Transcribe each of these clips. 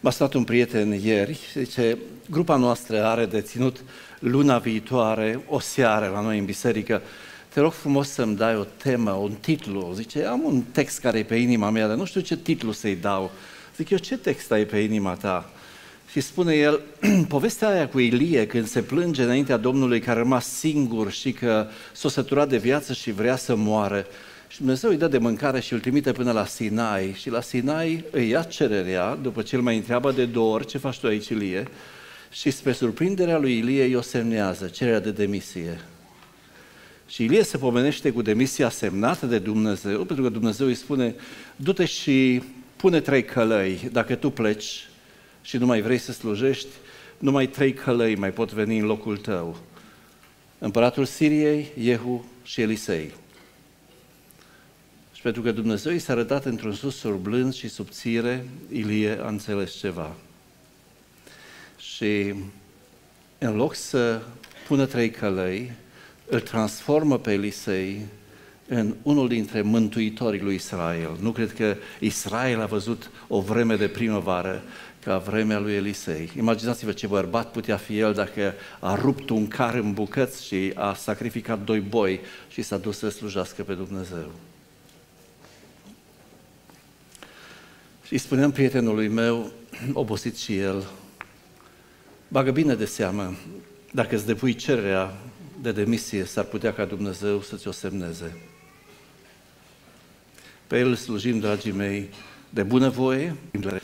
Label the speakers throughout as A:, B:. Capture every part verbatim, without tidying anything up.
A: M-a sunat un prieten ieri, zice, grupa noastră are de ținut luna viitoare o seară la noi în biserică. Te rog frumos să-mi dai o temă, un titlu. Zice, am un text care e pe inima mea, dar nu știu ce titlu să-i dau. Zic eu, ce text ai pe inima ta? Și spune el, povestea aia cu Ilie, când se plânge înaintea Domnului că a rămas singur și că s-a săturat de viață și vrea să moară. Și Dumnezeu îi dă de mâncare și îl trimite până la Sinai. Și la Sinai îi ia cererea, după ce îl mai întreabă de două ori, ce faci tu aici, Ilie? Și spre surprinderea lui Ilie îi o semnează, cererea de demisie. Și Ilie se pomenește cu demisia semnată de Dumnezeu, pentru că Dumnezeu îi spune, du-te și pune trei călăi, dacă tu pleci și nu mai vrei să slujești, numai trei călăi mai pot veni în locul tău. Împăratul Siriei, Jehu și Elisei. Și pentru că Dumnezeu i s-a arătat într-un susur blând și subțire, Ilie a înțeles ceva. Și în loc să pună trei călăi, îl transformă pe Elisei în unul dintre mântuitorii lui Israel. Nu cred că Israel a văzut o vreme de primăvară ca vremea lui Elisei. Imaginați-vă ce bărbat putea fi el dacă a rupt un car în bucăți și a sacrificat doi boi și s-a dus să slujească pe Dumnezeu. Și spuneam prietenului meu, obosit și el, bagă bine de seamă, dacă îți depui cererea de demisie, s-ar putea ca Dumnezeu să-ți o semneze. Pe El slujim, dragii mei, de bunăvoie,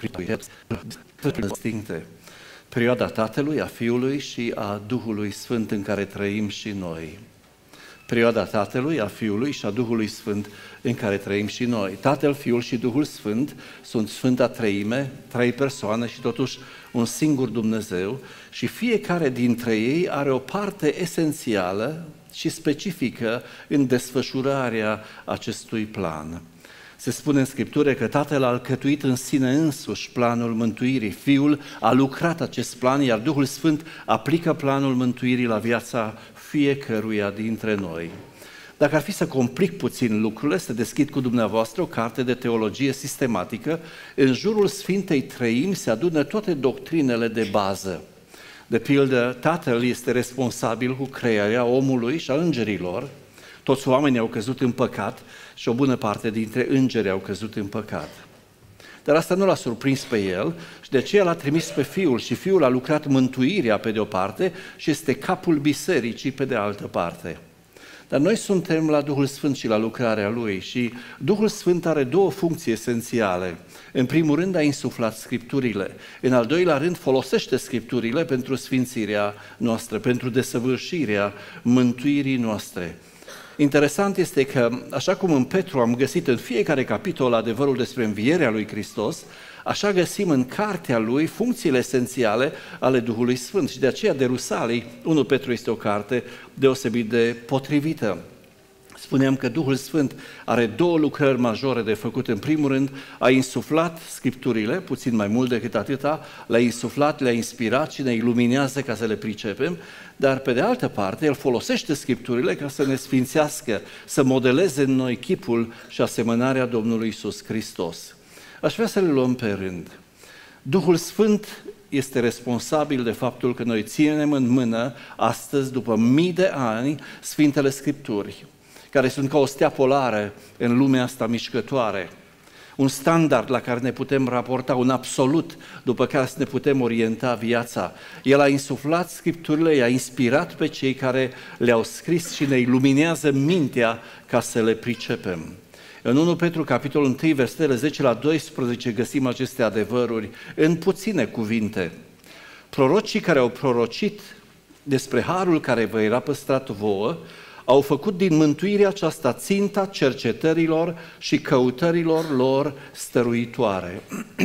A: instincte, perioada Tatălui, a Fiului și a Duhului Sfânt în care trăim și noi. Perioada Tatălui, a Fiului și a Duhului Sfânt în care trăim și noi. Tatăl, Fiul și Duhul Sfânt sunt Sfânta Treime, trei persoane și totuși un singur Dumnezeu și fiecare dintre ei are o parte esențială și specifică în desfășurarea acestui plan. Se spune în Scriptură că Tatăl a alcătuit în sine însuși planul mântuirii, Fiul a lucrat acest plan, iar Duhul Sfânt aplică planul mântuirii la viața fiecăruia dintre noi. Dacă ar fi să complic puțin lucrurile, să deschid cu dumneavoastră o carte de teologie sistematică, în jurul Sfintei Treimi se adună toate doctrinele de bază. De pildă, Tatăl este responsabil cu crearea omului și a îngerilor. Toți oamenii au căzut în păcat și o bună parte dintre îngeri au căzut în păcat. Dar asta nu l-a surprins pe el și de aceea l-a trimis pe Fiul și Fiul a lucrat mântuirea pe de o parte și este capul bisericii pe de altă parte. Dar noi suntem la Duhul Sfânt și la lucrarea Lui și Duhul Sfânt are două funcții esențiale. În primul rând a insuflat Scripturile, în al doilea rând folosește Scripturile pentru sfințirea noastră, pentru desăvârșirea mântuirii noastre. Interesant este că, așa cum în Petru am găsit în fiecare capitol adevărul despre învierea lui Hristos, așa găsim în cartea lui funcțiile esențiale ale Duhului Sfânt și de aceea de Rusalii, unu Petru este o carte deosebit de potrivită. Spuneam că Duhul Sfânt are două lucrări majore de făcut. În primul rând, a insuflat Scripturile, puțin mai mult decât atâta, le-a insuflat, le-a inspirat și ne iluminează ca să le pricepem, dar pe de altă parte, El folosește Scripturile ca să ne sfințească, să modeleze în noi chipul și asemănarea Domnului Iisus Hristos. Aș vrea să le luăm pe rând. Duhul Sfânt este responsabil de faptul că noi ținem în mână astăzi, după mii de ani, Sfintele Scripturi, care sunt ca o stea polară în lumea asta mișcătoare, un standard la care ne putem raporta, un absolut după care să ne putem orienta viața. El a insuflat Scripturile, i-a inspirat pe cei care le-au scris și ne iluminează mintea ca să le pricepem. În unu Petru, capitolul unu, versetele zece la doisprezece, găsim aceste adevăruri în puține cuvinte. Prorocii care au prorocit despre harul care vă era păstrat vouă, au făcut din mântuirea aceasta ținta cercetărilor și căutărilor lor stăruitoare.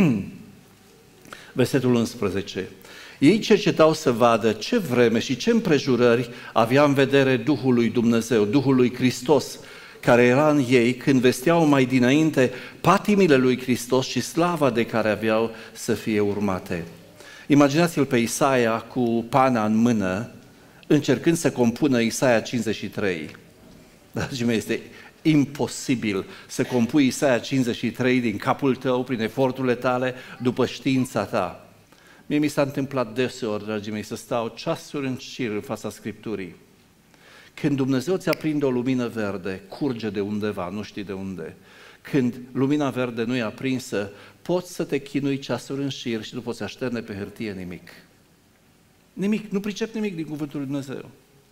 A: Versetul unsprezece. Ei cercetau să vadă ce vreme și ce împrejurări avea în vedere Duhul lui Dumnezeu, Duhul lui Hristos, care era în ei când vesteau mai dinainte patimile lui Hristos și slava de care aveau să fie urmate. Imaginați-l pe Isaia cu pana în mână, încercând să compună Isaia cincizeci și trei. Dragii mei, este imposibil să compui Isaia cincizeci și trei din capul tău, prin eforturile tale, după știința ta. Mie mi s-a întâmplat deseori, dragii mei, să stau ceasuri în șir în fața Scripturii. Când Dumnezeu ți aprinde o lumină verde, curge de undeva, nu știi de unde. Când lumina verde nu e aprinsă, poți să te chinui ceasuri în șir și nu poți așterne pe hârtie nimic. Nimic, nu pricep nimic din Cuvântul lui Dumnezeu.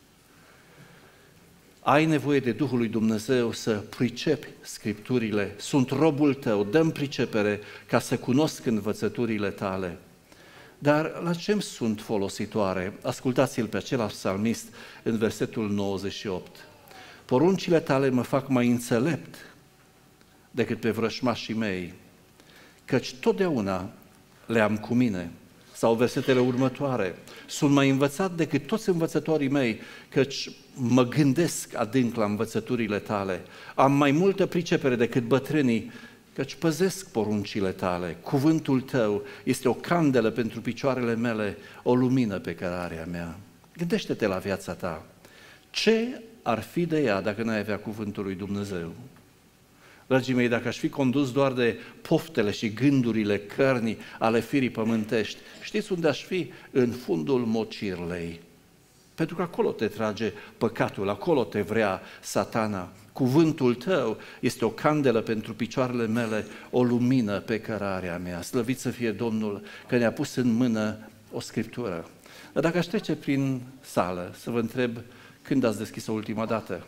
A: Ai nevoie de Duhul lui Dumnezeu să pricepi Scripturile. Sunt robul tău, dă-mi pricepere ca să cunosc învățăturile tale. Dar la ce îmi sunt folositoare? Ascultați-l pe acela psalmist în versetul nouăzeci și opt. Poruncile tale mă fac mai înțelept decât pe vrășmașii mei, căci totdeauna le-am cu mine. Sau versetele următoare. Sunt mai învățat decât toți învățătorii mei, căci mă gândesc adânc la învățăturile tale. Am mai multă pricepere decât bătrânii, căci păzesc poruncile tale. Cuvântul tău este o candelă pentru picioarele mele, o lumină pe cărarea mea. Gândește-te la viața ta. Ce ar fi de ea dacă n-ai avea cuvântul lui Dumnezeu? Dragii mei, dacă aș fi condus doar de poftele și gândurile cărnii ale firii pământești, știți unde aș fi? În fundul mocirlei. Pentru că acolo te trage păcatul, acolo te vrea Satana. Cuvântul tău este o candelă pentru picioarele mele, o lumină pe cărarea mea. Slăvit să fie Domnul că ne-a pus în mână o Scriptură. Dar dacă aș trece prin sală să vă întreb când ați deschis-o ultima dată?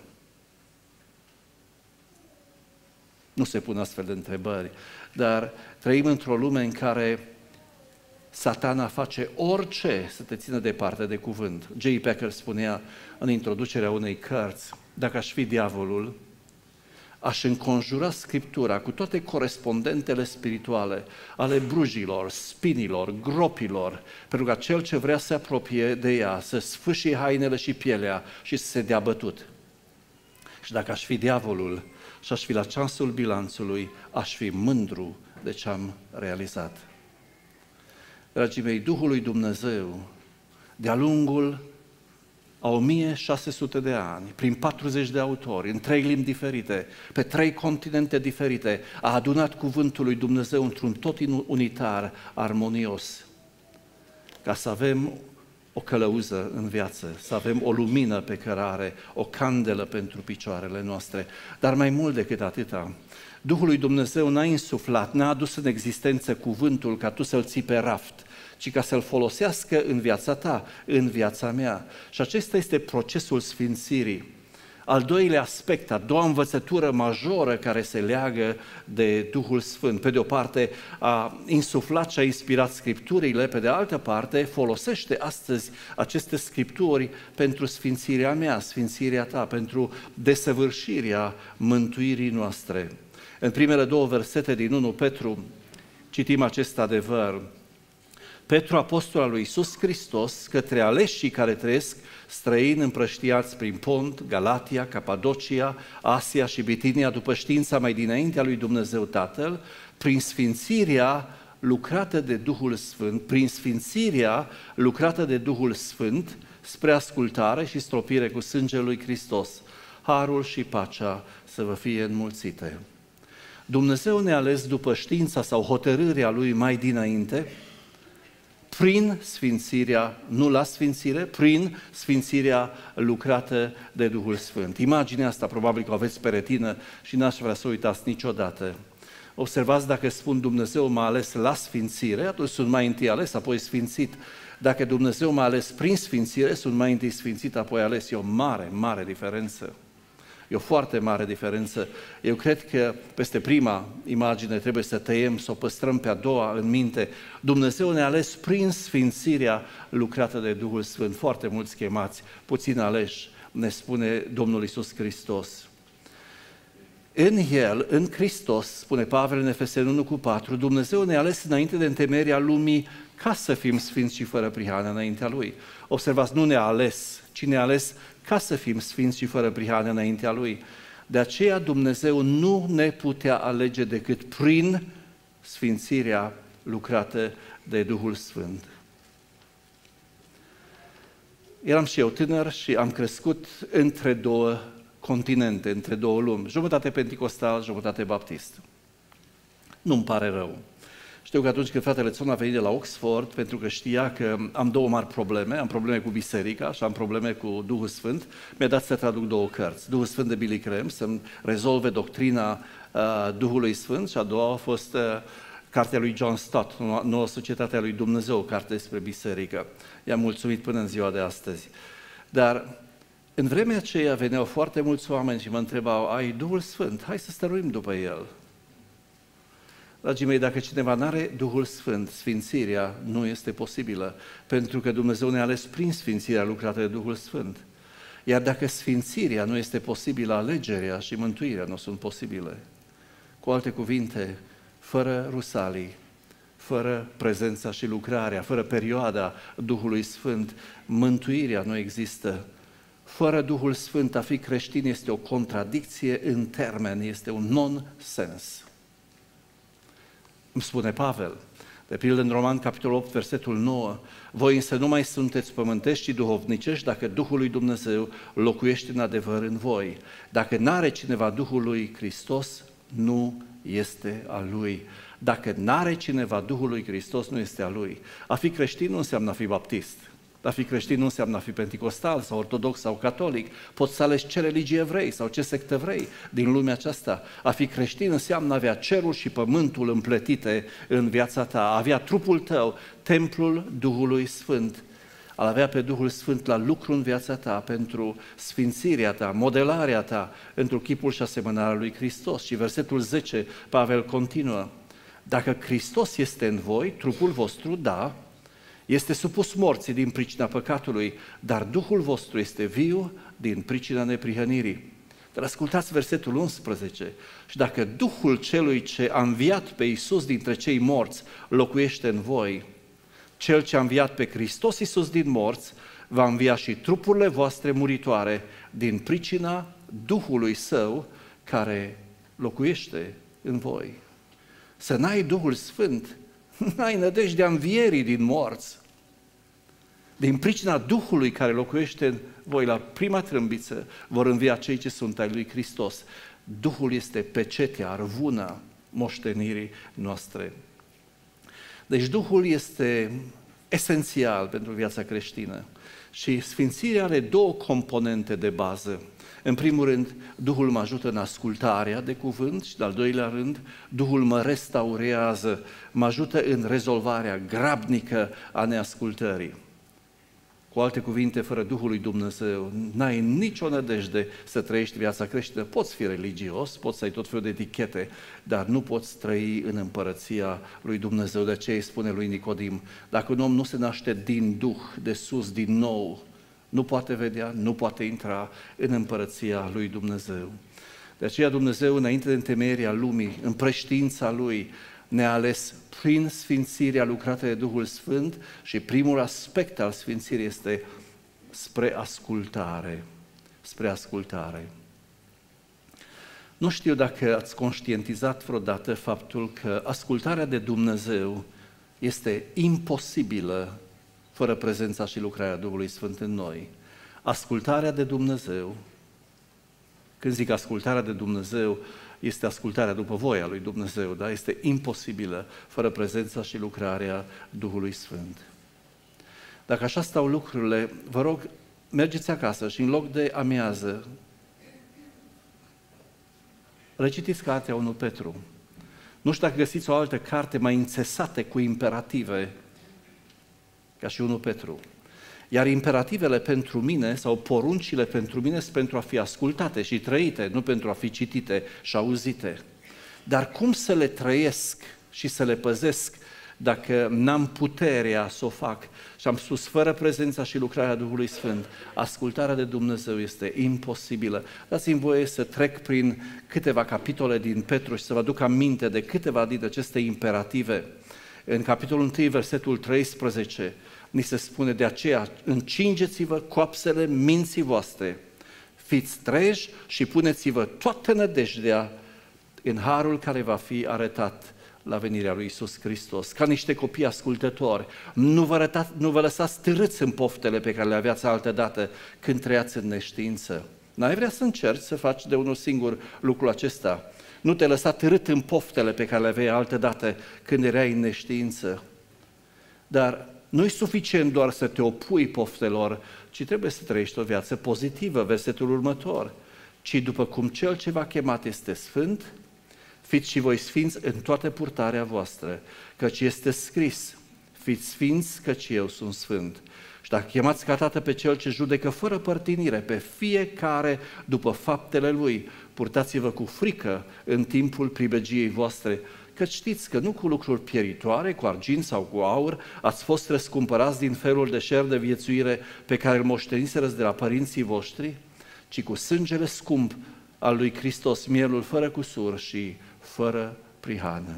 A: Nu se pun astfel de întrebări, dar trăim într-o lume în care Satana face orice să te țină departe de cuvânt. J. Packer spunea în introducerea unei cărți, dacă aș fi diavolul, aș înconjura Scriptura cu toate corespondentele spirituale ale brujilor, spinilor, gropilor, pentru ca cel ce vrea să se apropie de ea, să sfâșie hainele și pielea și să se dea bătut. Și dacă aș fi diavolul și aș fi la ceasul bilanțului, aș fi mândru de ce am realizat. Dragii mei, Duhul lui Dumnezeu, de-a lungul a o mie șase sute de ani, prin patruzeci de autori, în trei limbi diferite, pe trei continente diferite, a adunat cuvântul lui Dumnezeu într-un tot unitar, armonios, ca să avem o călăuză în viață, să avem o lumină pe cărare, o candelă pentru picioarele noastre. Dar mai mult decât atâta, Duhul lui Dumnezeu n-a insuflat, n-a adus în existență cuvântul ca tu să-l ții pe raft, ci ca să-l folosească în viața ta, în viața mea. Și acesta este procesul sfințirii. Al doilea aspect, a doua învățătură majoră care se leagă de Duhul Sfânt. Pe de o parte a insuflat și a inspirat Scripturile, pe de altă parte folosește astăzi aceste Scripturi pentru sfințirea mea, sfințirea ta, pentru desăvârșirea mântuirii noastre. În primele două versete din întâi Petru citim acest adevăr. Petru, apostol al lui Iisus Hristos, către aleșii care trăiesc străini împrăștiați prin Pont, Galatia, Capadocia, Asia și Bitinia, după știința mai dinaintea lui Dumnezeu Tatăl, prin sfințirea lucrată de Duhul Sfânt, prin sfințirea lucrată de Duhul Sfânt, spre ascultare și stropire cu sângele lui Hristos, harul și pacea să vă fie înmulțite. Dumnezeu ne-a ales după știința sau hotărârea Lui mai dinainte, prin sfințirea, nu la sfințire, prin sfințirea lucrată de Duhul Sfânt. Imaginea asta probabil că o aveți pe retină și n-aș vrea să o uitați niciodată. Observați, dacă spun Dumnezeu m-a ales la sfințire, atunci sunt mai întâi ales, apoi sfințit. Dacă Dumnezeu m-a ales prin sfințire, sunt mai întâi sfințit, apoi ales. E o mare, mare diferență. E o foarte mare diferență. Eu cred că peste prima imagine trebuie să tăiem, să o păstrăm pe a doua în minte. Dumnezeu ne-a ales prin sfințirea lucrată de Duhul Sfânt. Foarte mulți chemați, puțin aleși, ne spune Domnul Iisus Hristos. În El, în Hristos, spune Pavel în Efeseni unu cu patru, Dumnezeu ne-a ales înainte de întemeierea lumii ca să fim sfinți și fără prihană înaintea Lui. Observați, nu ne-a ales, ci ne-a ales ca să fim sfinți și fără prihană înaintea Lui. De aceea Dumnezeu nu ne putea alege decât prin sfințirea lucrată de Duhul Sfânt. Eram și eu tânăr și am crescut între două continente, între două lumi, jumătate penticostal, jumătate baptist. Nu-mi pare rău. Știu că atunci când fratele Țon a venit de la Oxford, pentru că știa că am două mari probleme, am probleme cu biserica și am probleme cu Duhul Sfânt, mi-a dat să traduc două cărți. Duhul Sfânt de Billy Graham, să-mi rezolve doctrina uh, Duhului Sfânt, și a doua a fost uh, cartea lui John Stott, Noua Societate a lui Dumnezeu, carte despre biserică. I-am mulțumit până în ziua de astăzi. Dar în vremea aceea veneau foarte mulți oameni și mă întrebau: ai Duhul Sfânt? Hai să stăruim după El. Dragii mei, dacă cineva nu are Duhul Sfânt, sfințirea nu este posibilă, pentru că Dumnezeu ne-a ales prin sfințirea lucrată de Duhul Sfânt. Iar dacă sfințirea nu este posibilă, alegerea și mântuirea nu sunt posibile. Cu alte cuvinte, fără rusalii, fără prezența și lucrarea, fără perioada Duhului Sfânt, mântuirea nu există. Fără Duhul Sfânt, a fi creștin este o contradicție în termeni, este un non-sens. Îmi spune Pavel, de pildă în Roman, capitolul opt, versetul nouă: voi însă nu mai sunteți pământești, ci duhovnicești, dacă Duhul lui Dumnezeu locuiește în adevăr în voi. Dacă n-are cineva Duhul lui Hristos, nu este al lui. Dacă n-are cineva Duhul lui Hristos, nu este al lui. A fi creștin nu înseamnă a fi baptist. A fi creștin nu înseamnă a fi penticostal sau ortodox sau catolic. Poți să alegi ce religie vrei sau ce sectă vrei din lumea aceasta. A fi creștin înseamnă a avea cerul și pământul împletite în viața ta, a avea trupul tău, templul Duhului Sfânt, a avea pe Duhul Sfânt la lucru în viața ta pentru sfințirea ta, modelarea ta într-un chipul și asemănarea lui Hristos. Și versetul zece, Pavel continuă: dacă Hristos este în voi, trupul vostru, da, este supus morții din pricina păcatului, dar Duhul vostru este viu din pricina neprihănirii. Dar ascultați versetul unsprezece. Și dacă Duhul celui ce a înviat pe Iisus dintre cei morți locuiește în voi, Cel ce a înviat pe Hristos Iisus din morți va învia și trupurile voastre muritoare din pricina Duhului Său care locuiește în voi. Să n-ai Duhul Sfânt, n-ai nădejdea învierii din morți. Din pricina Duhului care locuiește în voi, la prima trâmbiță vor învia cei ce sunt ai lui Hristos. Duhul este pecetea, arvuna moștenirii noastre. Deci Duhul este esențial pentru viața creștină și sfințirea are două componente de bază. În primul rând, Duhul mă ajută în ascultarea de cuvânt și, de al doilea rând, Duhul mă restaurează, mă ajută în rezolvarea grabnică a neascultării. Cu alte cuvinte, fără Duhul lui Dumnezeu, n-ai nicio nădejde să trăiești viața creștină. Poți fi religios, poți să ai tot felul de etichete, dar nu poți trăi în împărăția lui Dumnezeu. De aceea îi spune lui Nicodim: dacă un om nu se naște din Duh, de sus, din nou, nu poate vedea, nu poate intra în împărăția lui Dumnezeu. De aceea Dumnezeu, înainte de întemeierea lumii, în preștiința Lui, ne-a ales prin sfințirea lucrată de Duhul Sfânt și primul aspect al sfințirii este spre ascultare. Spre ascultare. Nu știu dacă ați conștientizat vreodată faptul că ascultarea de Dumnezeu este imposibilă fără prezența și lucrarea Duhului Sfânt în noi. Ascultarea de Dumnezeu, când zic ascultarea de Dumnezeu, este ascultarea după voia lui Dumnezeu, dar este imposibilă fără prezența și lucrarea Duhului Sfânt. Dacă așa stau lucrurile, vă rog, mergeți acasă și în loc de amiază, recitiți cartea unu Petru. Nu știu dacă găsiți o altă carte mai înțesată cu imperative ca și unu Petru. Iar imperativele pentru mine sau poruncile pentru mine sunt pentru a fi ascultate și trăite, nu pentru a fi citite și auzite. Dar cum să le trăiesc și să le păzesc dacă n-am puterea să o fac? Și am spus, fără prezența și lucrarea Duhului Sfânt, ascultarea de Dumnezeu este imposibilă. Dați-mi voie să trec prin câteva capitole din Petru și să vă aduc aminte de câteva din aceste imperative. În capitolul unu, versetul treisprezece, ni se spune: de aceea încingeți-vă coapsele minții voastre, fiți treji și puneți-vă toată nădejdea în harul care va fi arătat la venirea lui Iisus Hristos. Ca niște copii ascultători, nu vă, arătați, nu vă lăsați târâți în poftele pe care le aveați altădată când trăiați în neștiință. N-ai vrea să încerci să faci de unul singur lucrul acesta? Nu te lăsa târât în poftele pe care le aveai altădată când erai în neștiință. Dar nu e suficient doar să te opui poftelor, ci trebuie să trăiești o viață pozitivă, versetul următor. Ci după cum Cel ce v-a chemat este sfânt, fiți și voi sfinți în toată purtarea voastră, căci este scris, fiți sfinți, căci eu sunt sfânt. Și dacă chemați ca tată pe Cel ce judecă fără părtinire pe fiecare după faptele Lui, purtați-vă cu frică în timpul pribegiei voastre, că știți că nu cu lucruri pieritoare, cu argint sau cu aur, ați fost răscumpărați din felul de șer de viețuire pe care îl moșteniserăți de la părinții voștri, ci cu sângele scump al lui Hristos, mielul fără cusur și fără prihană.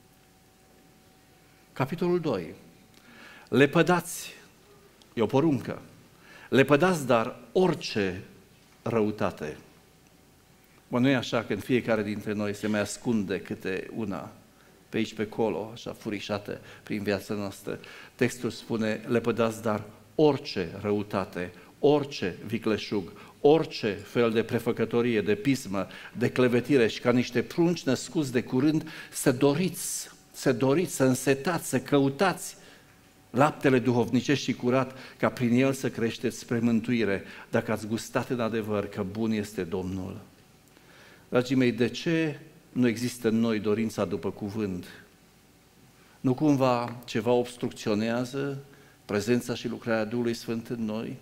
A: Capitolul doi. Lepădați, e o poruncă, lepădați dar orice răutate. Bă, nu e așa că în fiecare dintre noi se mai ascunde câte una, pe aici, pe acolo, așa furișată prin viața noastră. Textul spune, lepădați dar orice răutate, orice vicleșug, orice fel de prefăcătorie, de pismă, de clevetire și ca niște prunci născuți de curând să doriți, să doriți, să însetați, să căutați laptele duhovnicesc și curat, ca prin el să creșteți spre mântuire, dacă ați gustat în adevăr că bun este Domnul. Dragii mei, de ce nu există în noi dorința după cuvânt? Nu cumva ceva obstrucționează prezența și lucrarea Duhului Sfânt în noi?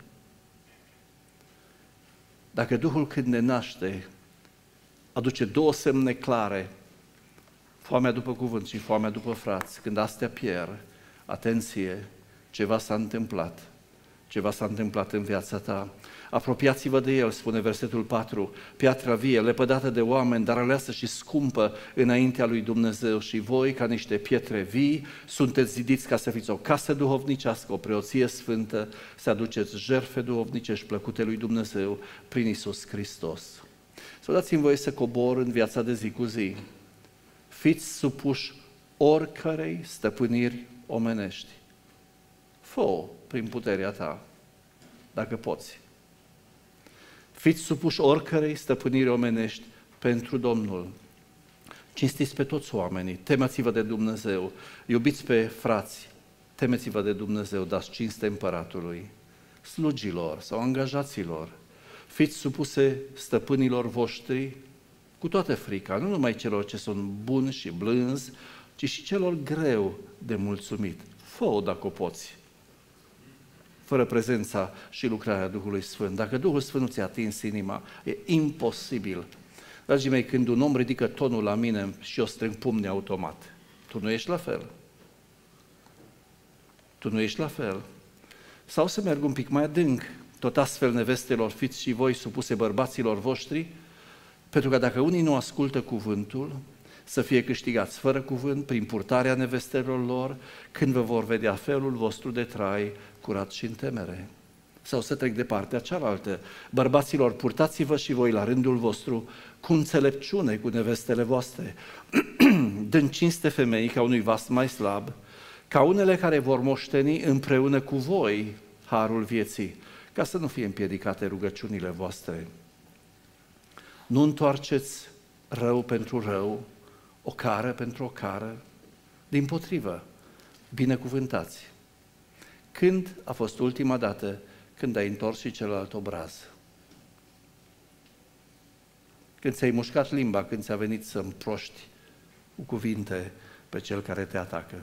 A: Dacă Duhul când ne naște aduce două semne clare, foamea după cuvânt și foamea după frați, când astea pierd, atenție, ceva s-a întâmplat, ceva s-a întâmplat în viața ta. Apropiați-vă de El, spune versetul patru, piatra vie, lepădată de oameni, dar aleasă și scumpă înaintea lui Dumnezeu, și voi, ca niște pietre vii, sunteți zidiți ca să fiți o casă duhovnicească, o preoție sfântă, să aduceți jertfe duhovnicești plăcute lui Dumnezeu prin Iisus Hristos. Să dați-mi voie să cobor în viața de zi cu zi. Fiți supuși oricărei stăpâniri omenești. Fă-o prin puterea ta, dacă poți. Fiți supuși oricărei stăpâniri omenești pentru Domnul. Cinstiți pe toți oamenii, temeți-vă de Dumnezeu, iubiți pe frați, temeți-vă de Dumnezeu, dați cinste împăratului, slugilor sau angajaților. Fiți supuse stăpânilor voștri cu toată frica, nu numai celor ce sunt buni și blânzi, ci și celor greu de mulțumit. Fă-o dacă o poți, fără prezența și lucrarea Duhului Sfânt. Dacă Duhul Sfânt nu ți-a atins inima, e imposibil. Dragii mei, când un om ridică tonul la mine și eu strâng pumni automat, tu nu ești la fel. Tu nu ești la fel. Sau să merg un pic mai adânc, tot astfel, nevestelor, fiți și voi supuse bărbaților voștri, pentru că dacă unii nu ascultă cuvântul, să fie câștigați fără cuvânt, prin purtarea nevestelor lor, când vă vor vedea felul vostru de trai curat și în temere. Sau să trec de partea cealaltă. Bărbaților, purtați-vă și voi la rândul vostru cu înțelepciune cu nevestele voastre, dând cinste femeii ca unui vas mai slab, ca unele care vor moșteni împreună cu voi harul vieții, ca să nu fie împiedicate rugăciunile voastre. Nu întoarceți rău pentru rău, o cară pentru o cară, dimpotrivă, binecuvântați. Când a fost ultima dată când ai întors și celălalt obraz? Când ți-ai mușcat limba, când ți-a venit să împroști cu cuvinte pe cel care te atacă?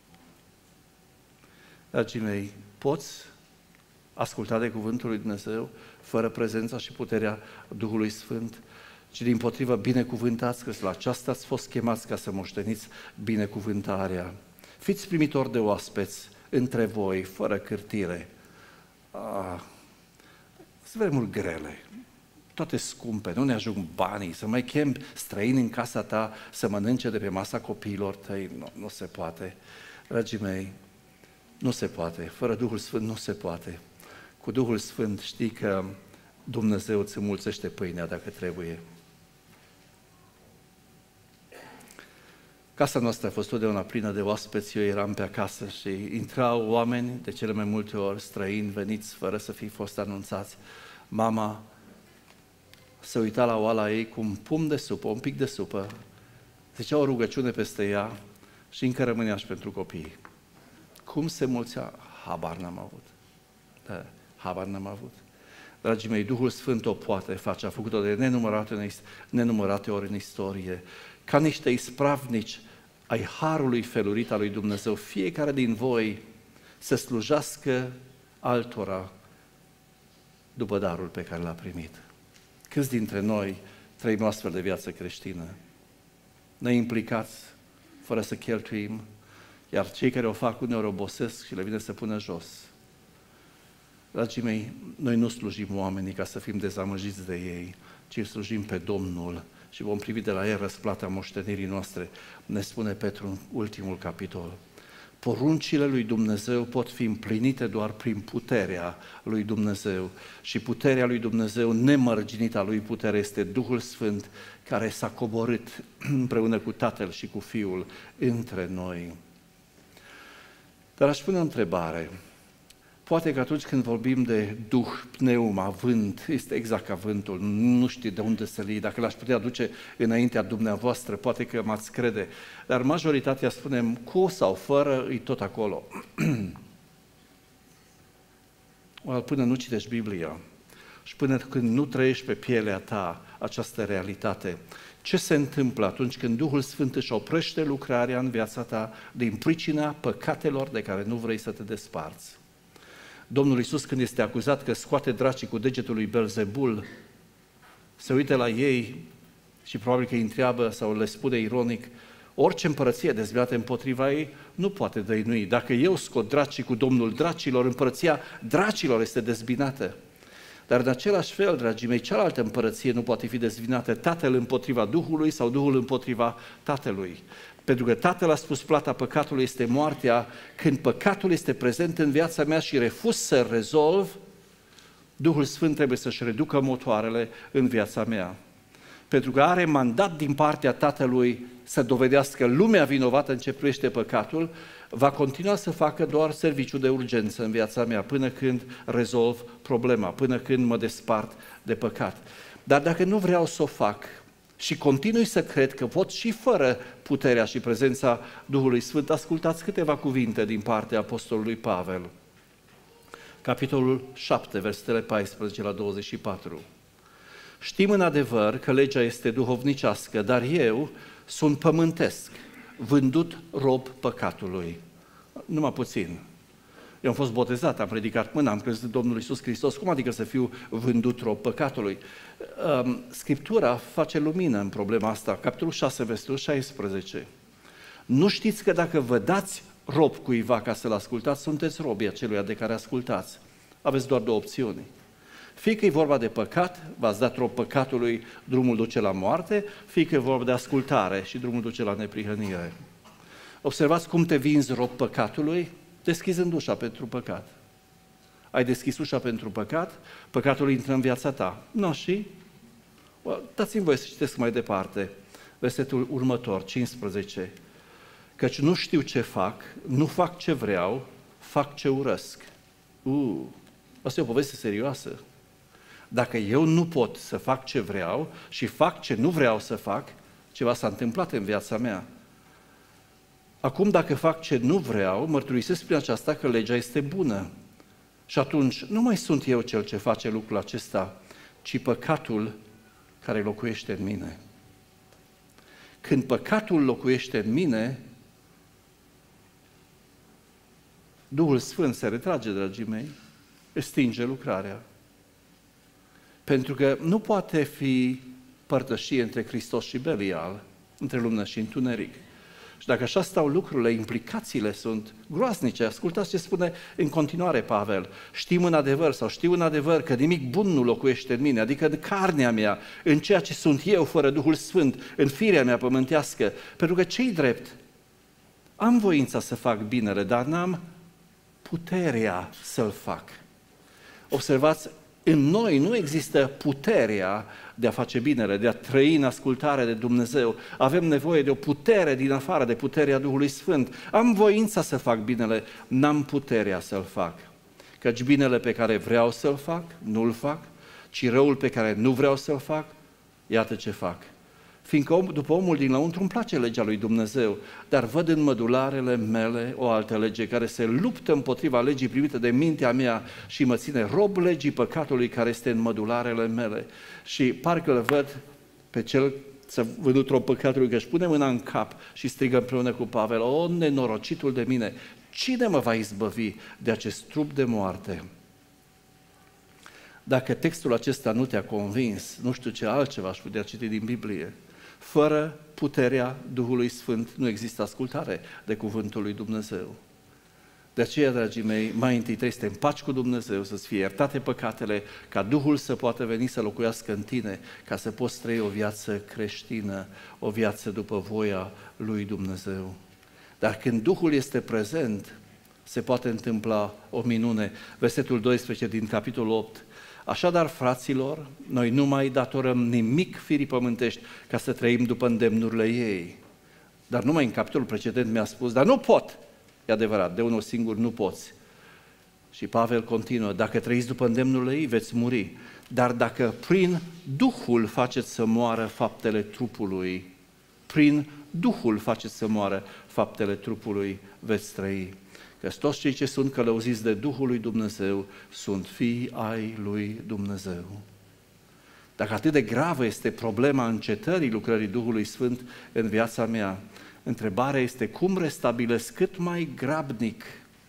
A: Dragii mei, poți asculta de cuvântul lui Dumnezeu fără prezența și puterea Duhului Sfânt, ci dimpotrivă binecuvântați, că la aceasta ați fost chemați ca să moșteniți binecuvântarea. Fiți primitori de oaspeți între voi, fără cârtire. Ah, sunt vremuri grele, toate scumpe, nu ne ajung banii, să mai chem străini în casa ta să mănânce de pe masa copiilor tăi, nu, nu se poate. Dragii mei, nu se poate, fără Duhul Sfânt nu se poate. Cu Duhul Sfânt știi că Dumnezeu îți înmulțește pâinea dacă trebuie. Casa noastră a fost totdeauna plină de oaspeți, eu eram pe acasă și intrau oameni, de cele mai multe ori străini, veniți fără să fi fost anunțați. Mama se uita la oala ei cu un pumn de supă, un pic de supă Zicea o rugăciune peste ea și încă rămânea și pentru copii. Cum se mulțea? Habar n-am avut. Da, habar n-am avut. Dragii mei, Duhul Sfânt o poate face, a făcut-o de nenumărate, nenumărate ori în istorie. Ca niște ispravnici ai harului felurit al lui Dumnezeu, fiecare din voi să slujească altora după darul pe care l-a primit. Câți dintre noi trăim o astfel de viață creștină? Ne implicați fără să cheltuim, iar cei care o fac uneori obosesc și le vine să pună jos. Dragii mei, noi nu slujim oamenii ca să fim dezamăgiți de ei, ci slujim pe Domnul și vom privi de la El răsplata moștenirii noastre, ne spune Petru în ultimul capitol. Poruncile lui Dumnezeu pot fi împlinite doar prin puterea lui Dumnezeu și puterea lui Dumnezeu, nemărginită a lui putere, este Duhul Sfânt care s-a coborât împreună cu Tatăl și cu Fiul între noi. Dar aș pune o întrebare. Poate că atunci când vorbim de Duh, pneuma, vânt, este exact ca vântul, nu știu de unde să-l iei, dacă l-aș putea aduce înaintea dumneavoastră, poate că m-ați crede, dar majoritatea spunem cu sau fără, e tot acolo. Până nu citești Biblia și până când nu trăiești pe pielea ta această realitate, ce se întâmplă atunci când Duhul Sfânt își oprește lucrarea în viața ta din pricina păcatelor de care nu vrei să te desparți? Domnul Iisus, când este acuzat că scoate dracii cu degetul lui Belzebul, se uită la ei și probabil că îi întreabă sau le spune ironic, orice împărăție dezviată împotriva ei nu poate dăinui. Dacă eu scot dracii cu Domnul dracilor, împărăția dracilor este dezbinată. Dar în același fel, dragii mei, cealaltă împărăție nu poate fi dezbinată, Tatăl împotriva Duhului sau Duhul împotriva Tatălui. Pentru că Tatăl a spus plata păcatului este moartea, când păcatul este prezent în viața mea și refuz să rezolv, Duhul Sfânt trebuie să-și reducă motoarele în viața mea. Pentru că are mandat din partea Tatălui să dovedească lumea vinovată în ce privește păcatul, va continua să facă doar serviciu de urgență în viața mea până când rezolv problema, până când mă despart de păcat. Dar dacă nu vreau să o fac și continui să cred că pot și fără puterea și prezența Duhului Sfânt, ascultați câteva cuvinte din partea Apostolului Pavel. Capitolul șapte, versetele paisprezece la douăzeci și patru. Știm în adevăr că legea este duhovnicească, dar eu sunt pământesc, vândut rob păcatului. Numai puțin. Eu am fost botezat, am predicat mâna, am crezut în Domnul Iisus Hristos. Cum adică să fiu vândut rob păcatului? Scriptura face lumină în problema asta. Capitolul șase, versetul șaisprezece. Nu știți că dacă vă dați rob cuiva ca să-l ascultați, sunteți robii aceluia de care ascultați. Aveți doar două opțiuni. Fie că e vorba de păcat, v-ați dat rob păcatului, drumul duce la moarte, fie că e vorba de ascultare și drumul duce la neprihănire. Observați cum te vinzi rob păcatului, deschizând ușa pentru păcat. Ai deschis ușa pentru păcat, păcatul intră în viața ta. No, și? Dați-mi voie să citesc mai departe. Versetul următor, cincisprezece. Căci nu știu ce fac, nu fac ce vreau, fac ce urăsc. Uh, asta e o poveste serioasă. Dacă eu nu pot să fac ce vreau și fac ce nu vreau să fac, ceva s-a întâmplat în viața mea. Acum, dacă fac ce nu vreau, mărturisesc prin aceasta că legea este bună. Și atunci nu mai sunt eu cel ce face lucrul acesta, ci păcatul care locuiește în mine. Când păcatul locuiește în mine, Duhul Sfânt se retrage, dragii mei, își stinge lucrarea. Pentru că nu poate fi părtășie între Hristos și Belial, între lumină și întuneric. Și dacă așa stau lucrurile, implicațiile sunt groaznice. Ascultați ce spune în continuare Pavel. Știm în adevăr sau știu în adevăr că nimic bun nu locuiește în mine, adică în carnea mea, în ceea ce sunt eu fără Duhul Sfânt, în firea mea pământească. Pentru că ce-i drept? Am voința să fac binele, dar n-am puterea să-l fac. Observați, în noi nu există puterea de a face binele, de a trăi în ascultare de Dumnezeu. Avem nevoie de o putere din afară, de puterea Duhului Sfânt. Am voința să fac binele, n-am puterea să-l fac. Căci binele pe care vreau să-l fac, nu-l fac, ci răul pe care nu vreau să-l fac, iată ce fac. fiindcă om, după omul din lăuntru îmi place legea lui Dumnezeu, dar văd în mădularele mele o altă lege care se luptă împotriva legii primite de mintea mea și mă ține rob legii păcatului care este în mădularele mele. Și parcă îl văd pe cel să vădut rob păcatului că își pune mâna în cap și strigă împreună cu Pavel: o, nenorocitul de mine, cine mă va izbăvi de acest trup de moarte? Dacă textul acesta nu te-a convins, nu știu ce altceva aș putea citi din Biblie. Fără puterea Duhului Sfânt nu există ascultare de cuvântul lui Dumnezeu. De aceea, dragii mei, mai întâi trebuie să te împaci cu Dumnezeu, să-ți fie iertate păcatele, ca Duhul să poată veni să locuiască în tine, ca să poți trăi o viață creștină, o viață după voia lui Dumnezeu. Dar când Duhul este prezent, se poate întâmpla o minune. Versetul doisprezece din capitolul opt. Așadar, fraților, noi nu mai datorăm nimic firii pământești ca să trăim după îndemnurile ei. Dar numai în capitolul precedent mi-a spus: dar nu pot! E adevărat, de unul singur nu poți. Și Pavel continuă: dacă trăiți după îndemnurile ei, veți muri. Dar dacă prin Duhul faceți să moară faptele trupului, prin Duhul faceți să moară faptele trupului, veți trăi. Că toți cei ce sunt călăuziți de Duhul lui Dumnezeu sunt fii ai lui Dumnezeu. Dacă atât de gravă este problema încetării lucrării Duhului Sfânt în viața mea, întrebarea este: cum restabilesc cât mai grabnic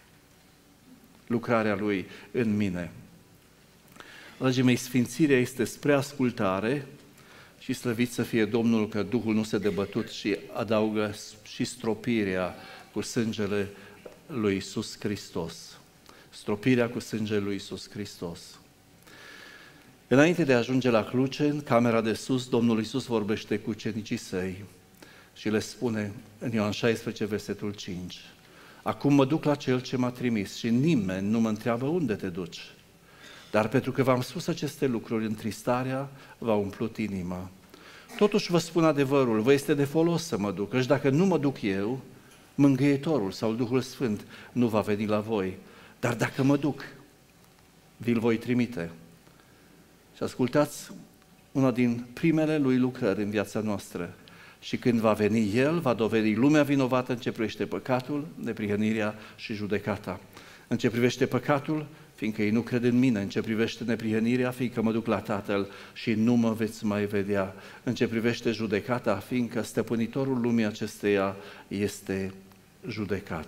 A: lucrarea Lui în mine? Dragii mei, sfințirea este spre ascultare și slăvit să fie Domnul că Duhul nu se dă bătut și adaugă și stropirea cu sângele lui Iisus Hristos. Stropirea cu sângele lui Iisus Hristos. Înainte de a ajunge la cruce, în camera de sus, Domnul Iisus vorbește cu ucenicii săi și le spune în Ioan șaisprezece, versetul cinci: acum mă duc la Cel ce m-a trimis și nimeni nu mă întreabă unde te duci. Dar pentru că v-am spus aceste lucruri, întristarea v-a umplut inima. Totuși vă spun adevărul, vă este de folos să mă duc, căci dacă nu mă duc eu, Mângâietorul sau Duhul Sfânt nu va veni la voi. Dar dacă mă duc, vi-l voi trimite. Și ascultați una din primele lui lucrări în viața noastră. Și când va veni El, va dovedi lumea vinovată în ce privește păcatul, neprihănirea și judecata. În ce privește păcatul, fiindcă ei nu cred în mine; în ce privește neprihănirea, fiindcă mă duc la Tatăl și nu mă veți mai vedea; în ce privește judecata, fiindcă stăpânitorul lumii acesteia este judecat.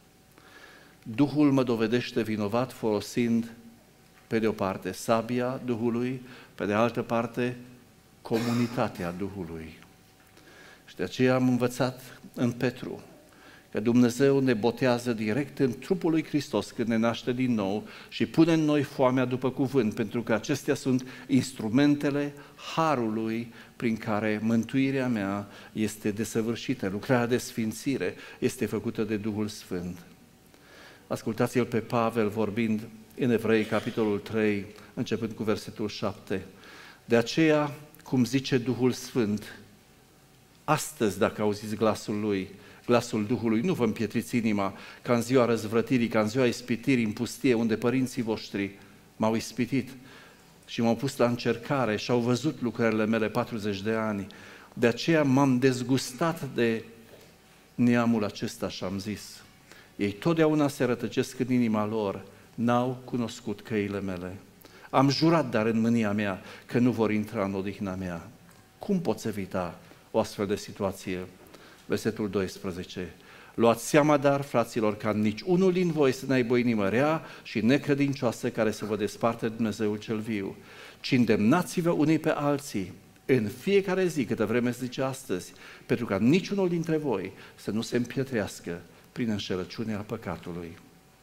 A: Duhul mă dovedește vinovat folosind, pe de o parte, sabia Duhului, pe de altă parte, comunitatea Duhului. Și de aceea am învățat în Petru că Dumnezeu ne botează direct în trupul lui Hristos când ne naște din nou și pune în noi foamea după cuvânt, pentru că acestea sunt instrumentele harului prin care mântuirea mea este desăvârșită. Lucrarea de sfințire este făcută de Duhul Sfânt. Ascultați-l pe Pavel vorbind în Evrei, capitolul trei, începând cu versetul șapte. De aceea, cum zice Duhul Sfânt, astăzi, dacă auziți glasul Lui, glasul Duhului, nu vă împietriți inima ca în ziua răzvrătirii, ca în ziua ispitirii în pustie, unde părinții voștri m-au ispitit și m-au pus la încercare și au văzut lucrările mele patruzeci de ani. De aceea m-am dezgustat de neamul acesta și am zis: ei totdeauna se rătăcesc în inima lor, n-au cunoscut căile mele. Am jurat dar în mânia mea că nu vor intra în odihna mea. Cum poți evita o astfel de situație? Versetul doisprezece. Luați seama dar, fraților, ca nici unul din voi să n-aibă o inimă rea și necredincioasă care să vă desparte de Dumnezeul cel viu, ci îndemnați-vă unii pe alții în fiecare zi, câtă vreme se zice astăzi, pentru ca niciunul dintre voi să nu se împietrească prin înșelăciunea păcatului.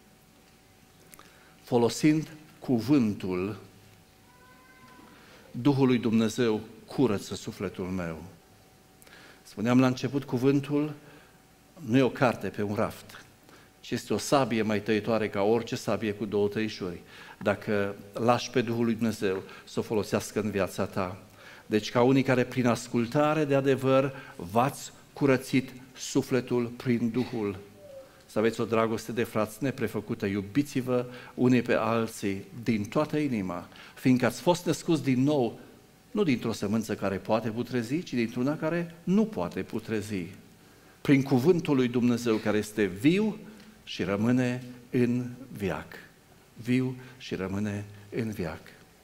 A: Folosind cuvântul, Duhul lui Dumnezeu curăță sufletul meu. Spuneam la început, cuvântul nu e o carte pe un raft, ci este o sabie mai tăitoare ca orice sabie cu două tăișuri, dacă lași pe Duhul lui Dumnezeu să o folosească în viața ta. Deci ca unii care prin ascultare de adevăr v-ați curățit sufletul prin Duhul. Să aveți o dragoste de frați neprefăcută, iubiți-vă unii pe alții din toată inima, fiindcă ați fost născuți din nou Nu dintr-o sămânță care poate putrezi, ci dintr-una care nu poate putrezi. Prin cuvântul lui Dumnezeu care este viu și rămâne în veac. Viu și rămâne în veac.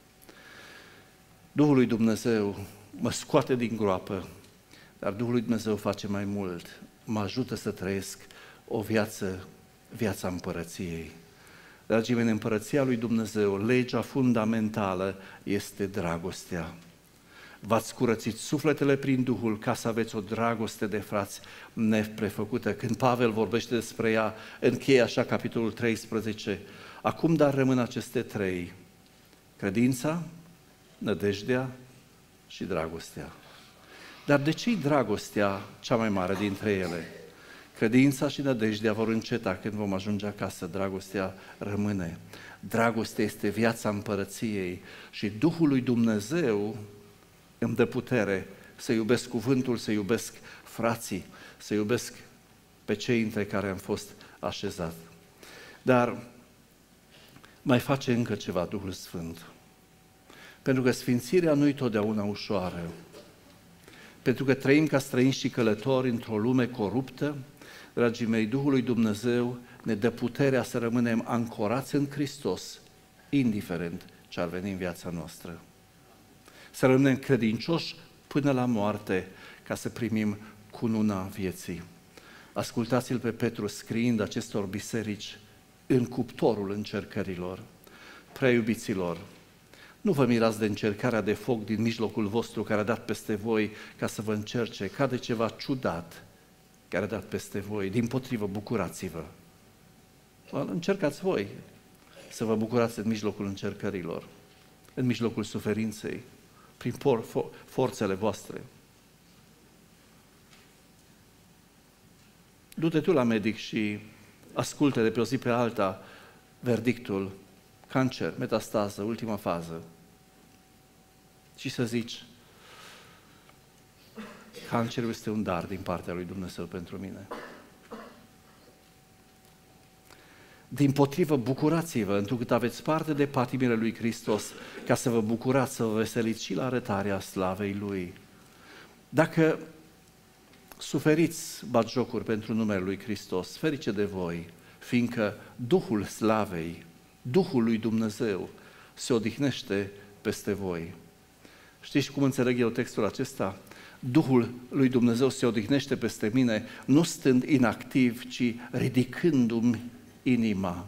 A: Duhul lui Dumnezeu mă scoate din groapă, dar Duhul lui Dumnezeu face mai mult. Mă ajută să trăiesc o viață, viața împărăției. Dragii mei, în împărăția lui Dumnezeu, legea fundamentală este dragostea. V-ați curățit sufletele prin Duhul ca să aveți o dragoste de frați neprefăcută. Când Pavel vorbește despre ea, încheie așa capitolul treisprezece. Acum dar rămân aceste trei: credința, nădejdea și dragostea. Dar de ce-i dragostea cea mai mare dintre ele? Credința și nădejdea vor înceta când vom ajunge acasă, dragostea rămâne. Dragostea este viața împărăției și Duhul lui Dumnezeu îmi dă putere să iubesc cuvântul, să iubesc frații, să iubesc pe cei între care am fost așezat. Dar mai face încă ceva Duhul Sfânt. Pentru că sfințirea nu-i totdeauna ușoară. Pentru că trăim ca străini și călători într-o lume coruptă, dragii mei, Duhul lui Dumnezeu ne dă puterea să rămânem ancorați în Hristos, indiferent ce ar veni în viața noastră. Să rămânem credincioși până la moarte, ca să primim cununa vieții. Ascultați-l pe Petru scriind acestor biserici în cuptorul încercărilor. Prea iubiților, nu vă mirați de încercarea de foc din mijlocul vostru care a dat peste voi ca să vă încerce, ca de ceva ciudat care a dat peste voi. Dimpotrivă, bucurați-vă. Încercați voi să vă bucurați în mijlocul încercărilor, în mijlocul suferinței, prin for- forțele voastre. Du-te tu la medic și ascultă de pe o zi pe alta verdictul: cancer, metastază, ultima fază. Și să zici: cancerul este un dar din partea lui Dumnezeu pentru mine. Dimpotrivă, bucurați-vă, întrucât aveți parte de patimile lui Hristos, ca să vă bucurați, să vă veseliți și la arătarea slavei Lui. Dacă suferiți batjocuri pentru numele lui Hristos, ferice de voi, fiindcă Duhul slavei, Duhul lui Dumnezeu se odihnește peste voi. Știți cum înțeleg eu textul acesta? Duhul lui Dumnezeu se odihnește peste mine, nu stând inactiv, ci ridicându-mi inima.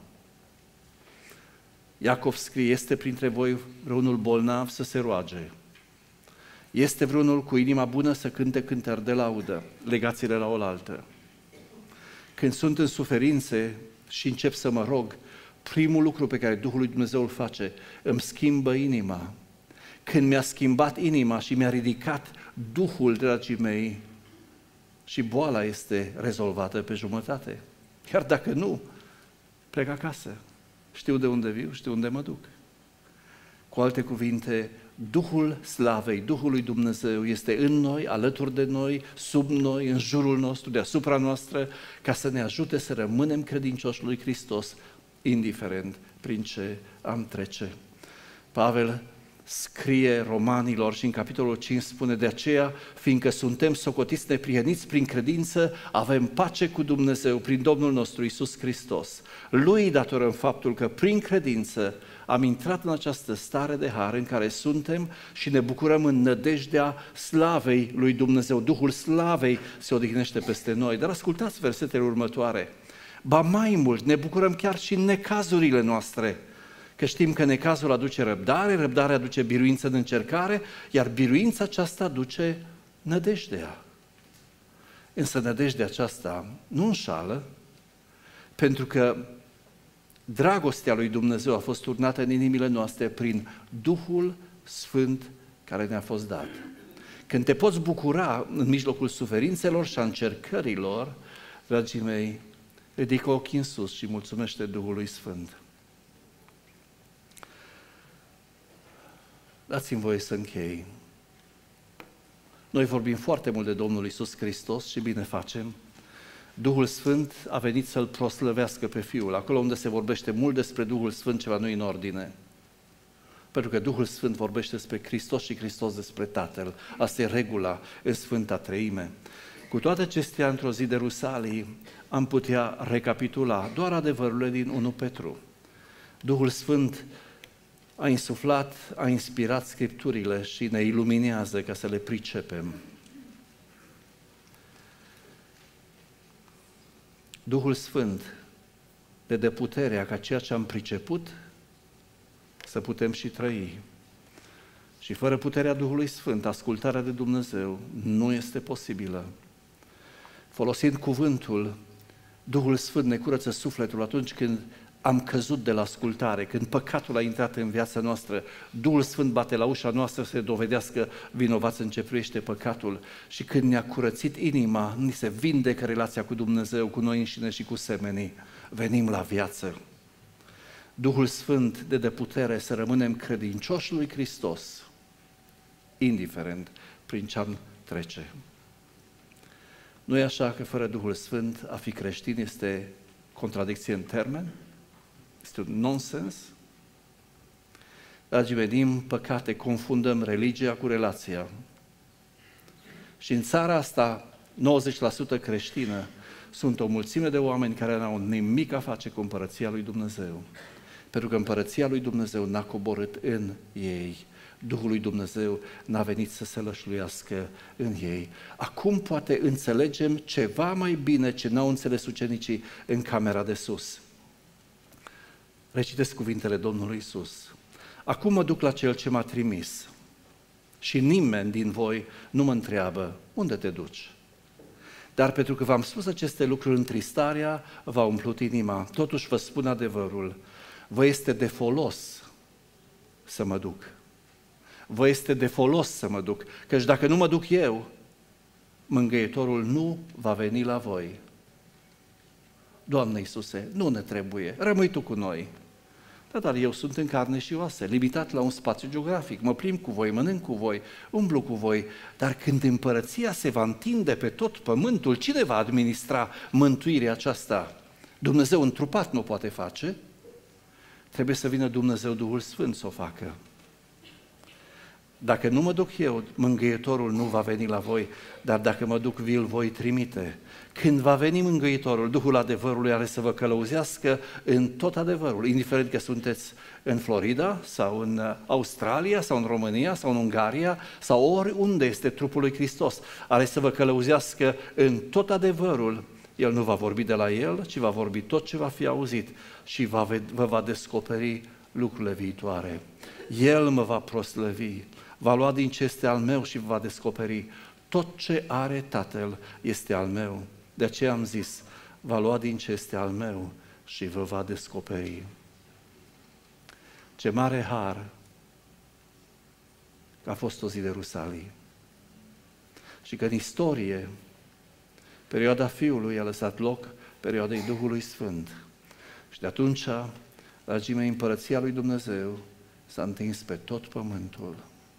A: Iacov scrie: este printre voi vreunul bolnav, să se roage. Este vreunul cu inima bună, să cânte cântări de laudă. Legați-le la oaltă. Când sunt în suferințe și încep să mă rog, primul lucru pe care Duhul lui Dumnezeu îl face, îmi schimbă inima. Când mi-a schimbat inima și mi-a ridicat Duhul, dragii mei, și boala este rezolvată pe jumătate. Chiar dacă nu, plec acasă. Știu de unde viu, știu unde mă duc. Cu alte cuvinte, Duhul slavei, Duhul lui Dumnezeu este în noi, alături de noi, sub noi, în jurul nostru, deasupra noastră, ca să ne ajute să rămânem credincioși lui Hristos, indiferent prin ce am trece. Pavel scrie Romanilor și în capitolul cinci spune: de aceea, fiindcă suntem socotiți neprihăniți prin credință, avem pace cu Dumnezeu prin Domnul nostru Iisus Hristos. Lui datorăm faptul că prin credință am intrat în această stare de har în care suntem și ne bucurăm în nădejdea slavei lui Dumnezeu. Duhul slavei se odihnește peste noi. Dar ascultați versetele următoare. Ba mai mult, ne bucurăm chiar și în necazurile noastre, că știm că necazul aduce răbdare, răbdarea aduce biruință în încercare, iar biruința aceasta aduce nădejdea. Însă nădejdea aceasta nu înșală, pentru că dragostea lui Dumnezeu a fost turnată în inimile noastre prin Duhul Sfânt care ne-a fost dat. Când te poți bucura în mijlocul suferințelor și a încercărilor, dragii mei, ridică ochii în sus și mulțumește Duhului Sfânt. Dați-mi voie să închei. Noi vorbim foarte mult de Domnul Iisus Hristos și bine facem. Duhul Sfânt a venit să-L proslăvească pe Fiul. Acolo unde se vorbește mult despre Duhul Sfânt, ceva nu-i în ordine. Pentru că Duhul Sfânt vorbește despre Hristos și Hristos despre Tatăl. Asta e regula în Sfânta Treime. Cu toate acestea, într-o zi de Rusalii, am putea recapitula doar adevărurile din unu Petru. Duhul Sfânt a insuflat, a inspirat Scripturile și ne iluminează ca să le pricepem. Duhul Sfânt ne dă puterea ca ceea ce am priceput să putem și trăi. Și fără puterea Duhului Sfânt, ascultarea de Dumnezeu nu este posibilă. Folosind cuvântul, Duhul Sfânt ne curăță sufletul atunci când am căzut de la ascultare, când păcatul a intrat în viața noastră, Duhul Sfânt bate la ușa noastră să se dovedească vinovați în ce privește păcatul și când ne-a curățit inima, ni se vindecă relația cu Dumnezeu, cu noi înșine și cu semenii, venim la viață. Duhul Sfânt ne dă putere să rămânem credincioși lui Hristos, indiferent prin ce-am trece. Nu e așa că fără Duhul Sfânt a fi creștin este contradicție în termen? Este un nonsens? Dragii mei, din păcate confundăm religia cu relația. Și în țara asta, nouăzeci la sută creștină, sunt o mulțime de oameni care n-au nimic a face cu împărăția lui Dumnezeu. Pentru că împărăția lui Dumnezeu n-a coborât în ei. Duhul lui Dumnezeu n-a venit să se lășluiască în ei. Acum poate înțelegem ceva mai bine ce n-au înțeles ucenicii în camera de sus. Recitesc cuvintele Domnului Iisus. Acum mă duc la Cel ce m-a trimis și nimeni din voi nu mă întreabă, unde te duci? Dar pentru că v-am spus aceste lucruri, întristarea v-a umplut inima. Totuși vă spun adevărul, vă este de folos să mă duc. Vă este de folos să mă duc, căci dacă nu mă duc eu, Mângâietorul nu va veni la voi. Doamne Iisuse, nu ne trebuie, rămâi Tu cu noi. Da, dar eu sunt în carne și oase, limitat la un spațiu geografic, mă plimb cu voi, mănânc cu voi, umblu cu voi, dar când împărăția se va întinde pe tot pământul, cine va administra mântuirea aceasta? Dumnezeu întrupat nu poate face, trebuie să vină Dumnezeu Duhul Sfânt să o facă. Dacă nu mă duc eu, Mângâietorul nu va veni la voi, dar dacă mă duc, vi-l voi trimite. Când va veni Mângâietorul, Duhul adevărului are să vă călăuzească în tot adevărul, indiferent că sunteți în Florida sau în Australia sau în România sau în Ungaria sau oriunde este trupul lui Hristos, are să vă călăuzească în tot adevărul. El nu va vorbi de la el, ci va vorbi tot ce va fi auzit și va, vă va descoperi lucrurile viitoare. El mă va proslăvi, va lua din ce este al meu și va descoperi. Tot ce are Tatăl este al meu. De aceea am zis, va lua din ce este al meu și vă va descoperi. Ce mare har că a fost o zi de Rusalii. Și că în istorie, perioada Fiului a lăsat loc perioadei Duhului Sfânt. Și de atunci, dragii mei, împărăția lui Dumnezeu s-a întins pe tot pământul.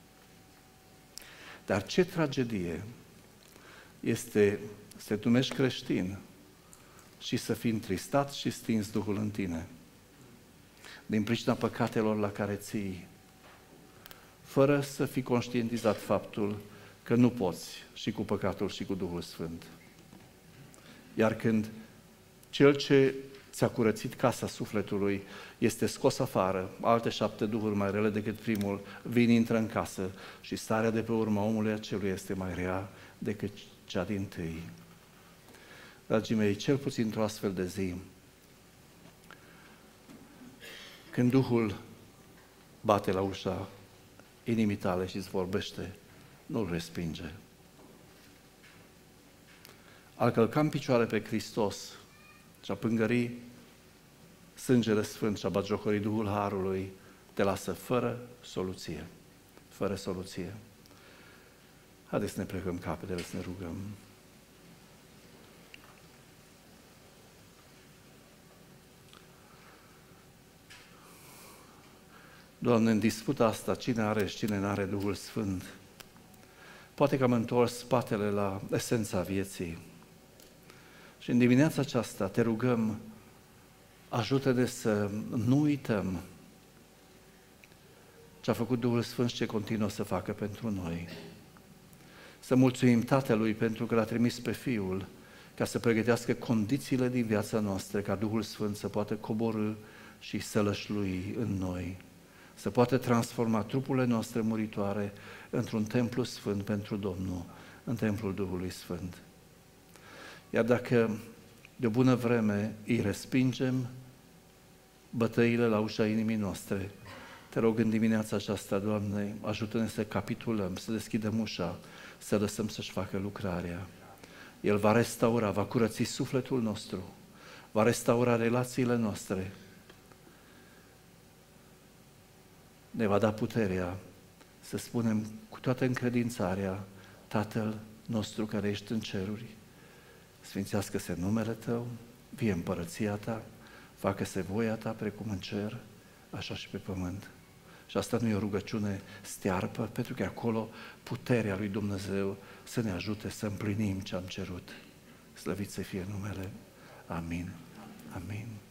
A: Dar ce tragedie este să te numești creștin și să fii întristat și stins Duhul în tine, din pricina păcatelor la care ții, fără să fii conștientizat faptul că nu poți și cu păcatul și cu Duhul Sfânt. Iar când cel ce ți-a curățit casa sufletului este scos afară, alte șapte duhuri mai rele decât primul vin, intră în casă și starea de pe urma omului acelui este mai rea decât cea dintâi. Dragii mei, cel puțin într-o astfel de zi, când Duhul bate la ușa inimii tale și îți vorbește, nu-l respinge. A călca în picioare pe Hristos și a pângări sângele sfânt și a batjocori Duhul Harului, te lasă fără soluție. Fără soluție. Haideți să ne plecăm capetele, să ne rugăm. Doamne, în disputa asta, cine are și cine n-are Duhul Sfânt? Poate că am întors spatele la esența vieții. Și în dimineața aceasta te rugăm, ajută-ne să nu uităm ce a făcut Duhul Sfânt și ce continuă să facă pentru noi. Să mulțumim Tatălui pentru că L-a trimis pe Fiul ca să pregătească condițiile din viața noastră, ca Duhul Sfânt să poată coborî și sălășlui în noi, să poată transforma trupurile noastre muritoare într-un templu sfânt pentru Domnul, în templul Duhului Sfânt. Iar dacă de o bună vreme îi respingem bătăile la ușa inimii noastre, te rog în dimineața aceasta, Doamne, ajută-ne să capitulăm, să deschidem ușa, să lăsăm să-și facă lucrarea. El va restaura, va curăți sufletul nostru, va restaura relațiile noastre, ne va da puterea să spunem cu toată încredințarea: Tatăl nostru care ești în ceruri, sfințească-se numele Tău, vie împărăția Ta, facă-se voia Ta precum în cer, așa și pe pământ. Și asta nu e o rugăciune stearpă, pentru că acolo puterea lui Dumnezeu să ne ajute să împlinim ce am cerut. Slăvit să fie numele. Amin. Amin.